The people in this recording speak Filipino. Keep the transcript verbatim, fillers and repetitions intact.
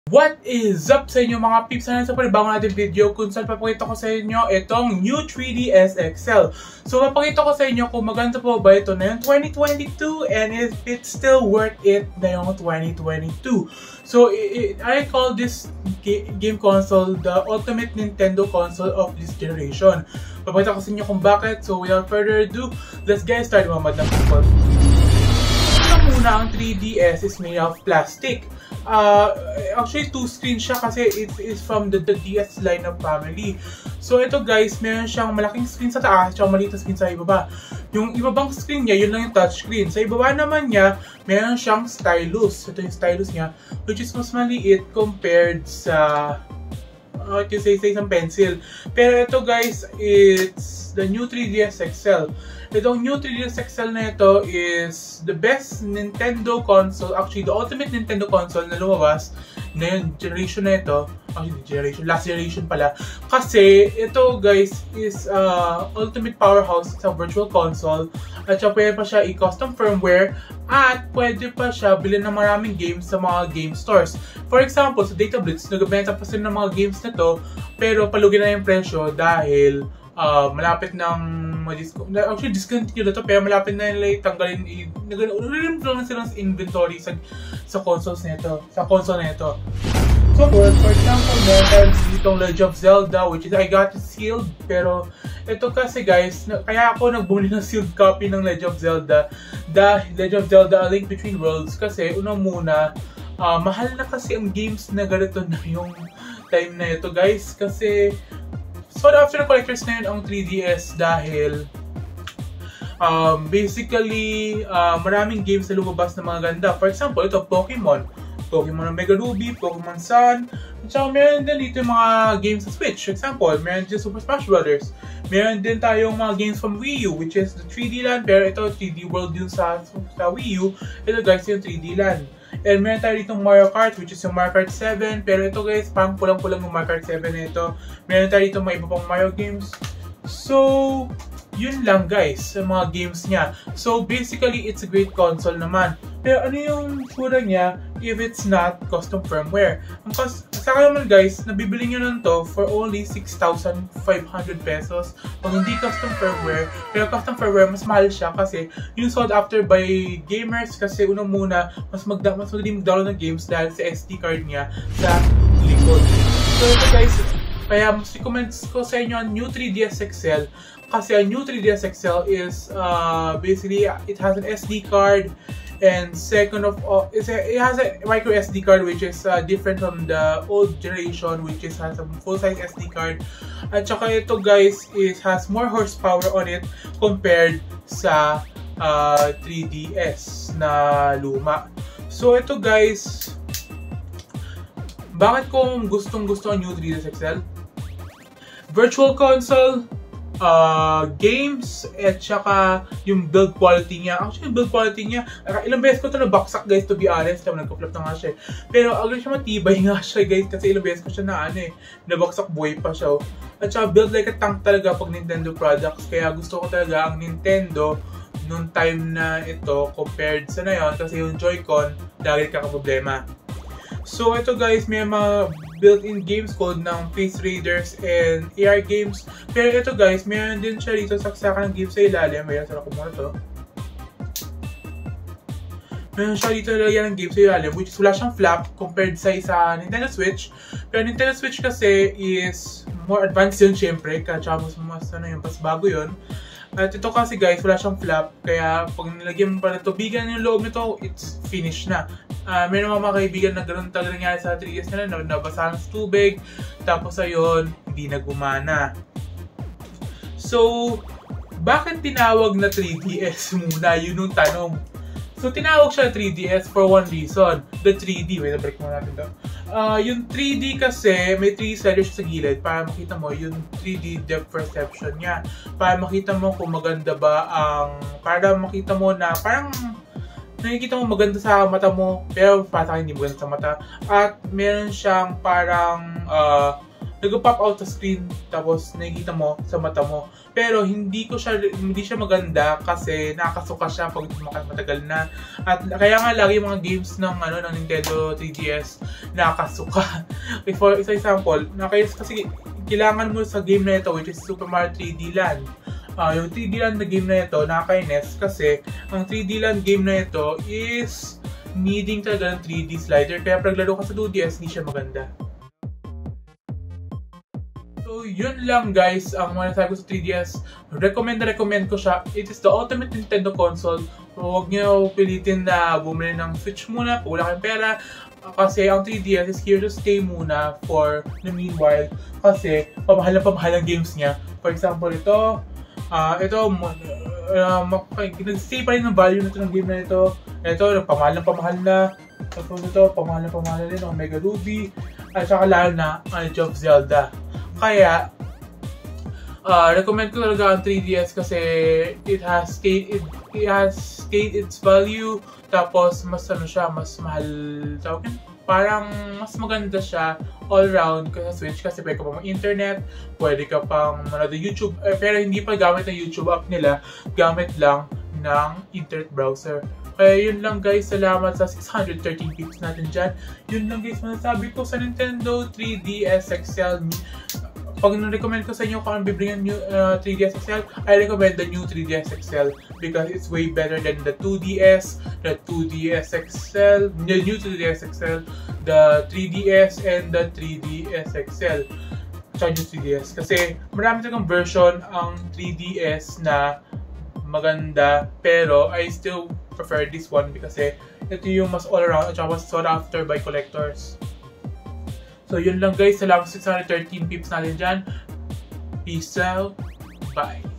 What is up sa inyo mga peeps? Sana sa panibagong natin video kung saan papakita ko sa inyo itong new three D S X L. So papakita ko sa inyo kung maganda po ba ito na yung twenty twenty-two and if it's still worth it na yung twenty twenty-two. So it, I call this game console the ultimate Nintendo console of this generation. Papakita ko sa inyo kung bakit. So without further ado, let's get started mga madlang people. Ito muna, ang three D S is made of plastic. Uh, actually, two screen siya kasi it is from the, the D S line of family. So ito guys, meron siyang malaking screen sa taas at maliit na screen sa ibaba. Yung ibabang screen niya, yun lang yung touch screen. Sa ibaba naman niya, meron siyang stylus. Ito yung stylus niya, which is mas maliit compared sa uh, to say, say, isang pencil. Pero ito guys, it's the new three D S X L. Itong new three D S X L na ito is the best Nintendo console, actually the ultimate Nintendo console na lumabas na yung generation na ito, actually generation, last generation pala. Kasi ito guys is uh, ultimate powerhouse sa virtual console at saka pwede pa siya i-custom firmware at pwede pa siya bilhin ng maraming games sa mga game stores. For example, sa Data Blitz, nagbenta pa sila ng mga games na to pero palugin na yung presyo dahil Uh, malapit ng actually discontinue na to pero malapit na nila tanggalin naganoon lang sila sa inventory sa sa consoles nito sa console nito. So for, for example, meron ditong Legend of Zelda which is I got it sealed, pero ito kasi guys, kaya ako nagbumili ng sealed copy ng Legend of Zelda, the Legend of Zelda A Link Between Worlds, kasi una muna uh, mahal na kasi ang games na ganito na yung time na ito guys, kasi so after the collectors na yun ang three D S dahil um, basically uh, maraming games na lumabas na mga ganda. For example, ito Pokemon, Pokemon Mega Ruby, Pokemon Sun, at saka meron din dito yung mga games sa Switch. For example, meron din Super Smash Brothers. Meron din tayong mga games from Wii U which is the three D Land, pero ito three D World yun sa, sa Wii U. Ito guys yung three D Land. And meron tayo dito Mario Kart which is yung Mario Kart seven, pero ito guys parang pulang-pulang yung Mario Kart seven na ito. Meron tayo dito mga iba pang Mario games. So yun lang guys sa mga games niya. So basically it's a great console naman. Pero ano yung sura niya if it's not custom firmware? Ang cost, sa akin naman guys, nabibili nyo lang to for only six thousand five hundred pesos kung hindi custom firmware. Pero custom firmware mas mahal siya kasi yung sought after by gamers, kasi unang muna mas magda mas madali mag-download ng games dahil sa S D card niya sa likod. So ito guys, kaya mas recommend ko sa inyo ang new three D S X L kasi ang new three D S X L is uh, basically it has an S D card. And second of all, it's a, it has a micro S D card which is uh, different from the old generation which is has a full-size S D card. At saka ito guys, it has more horsepower on it compared sa uh, three D S na luma. So ito guys, bakit ko gustong gusto ang new three D S X L? Virtual console, Uh, games, at saka yung build quality niya. Actually, yung build quality niya, ilang beses ko ito nabaksak guys, to be honest, kaya nagka-flop na nga siya. Pero agad siya matibay nga siya guys, kasi ilang beses ko siya na ano eh, nabaksak buhay pa siya. At saka build like a tank talaga pag Nintendo products, kaya gusto ko talaga ang Nintendo nung time na ito compared sa na yun, kasi yung Joy-Con, dahil kaka-problema. So ito guys, may mga built-in games called ng Face Raiders and A R games. Pero ito guys, mayroon din siya dito saksakan ng games sa ilalim. Mayroon, sarap ko muna to. Mayroon siya dito lagyan ng games sa ilalim which is wala siyang flap compared sa isa Nintendo Switch. Pero Nintendo Switch kasi is more advanced yun syempre. Kaya mas, mas ano yun, mas bago yun. At ito kasi guys, wala siyang flap, kaya pag nilagyan mo pa ng tubigan yung loob nito, it's finished na. Uh, may naman mga kaibigan na ganoon talaga nangyari sa three D S nila, na nabasahan sa tubig, tapos ayun, hindi na gumana. So, bakit tinawag na three D S muna? Yun yung tanong. So, tinawag siya three D S for one reason. The three D, wait, break muna natin ito. Uh, yung three D kasi, may three D sliders sa gilid para makita mo yung three D depth perception niya. Para makita mo kung maganda ba ang... Para makita mo na parang nakikita mo maganda sa mata mo, pero para hindi maganda sa mata. At meron siyang parang uh, nag-pop out sa screen tapos nakikita mo sa mata mo. Pero hindi ko siya hindi siya maganda kasi nakakasuka siya pag matagal na. At kaya nga lagi yung mga games ng ano ng Nintendo three D S nakakasuka. For isa example, nakayos kasi kailangan mo sa game na ito which is Super Mario three D Land. Uh, yung three D Land na game na ito nakakainis kasi ang three D Land game na ito is needing talaga ng three D slider kaya pag laro ka sa two D S hindi siya maganda. So yun lang guys ang mga nasabi ko sa three D S. Recommend na recommend ko siya. It is the ultimate Nintendo console. So, huwag nyo pilitin na bumili ng Switch muna kung wala kayong pera. Kasi ang three D S is here to stay muna for the meanwhile. Kasi pamahal na pamahal ang games niya. For example, ito, uh, ito, uh, nag-stay pa rin ng value nito ng game na ito. Ito, pamahal na pamahal na. Tapos ito, pamahal na pamahal na rin ang Mega Ruby. At saka lalo na ang Legend of Zelda. Kaya, uh, recommend ko talaga ang three D S kasi it has stayed, it, it has stayed its value. Tapos, mas ano siya, mas mahal, tawag yun? Parang mas maganda siya all round sa Switch kasi pwede ka pang internet, pwede ka pang manood ng YouTube, eh, pero hindi pa gamit ng YouTube app nila, gamit lang ng internet browser. Kaya yun lang guys, salamat sa six hundred thirteen peeps natin dyan. Yun lang guys, masasabi ko sa Nintendo three D S X L. Pag na-recommend ko sa inyo kung ano bibili ng new uh, three D S X L, I recommend the new three D S X L because it's way better than the two D S, the two D S X L, the new two D S X L, the three D S, and the three D S X L. Tsaka yung three D S. Kasi marami talagang version ang three D S na maganda, pero I still prefer this one kasi ito yung mas all around at saka mas sought after by collectors. So yun lang guys, salamat sa six hundred thirteen peeps natin dyan. Peace out. Bye.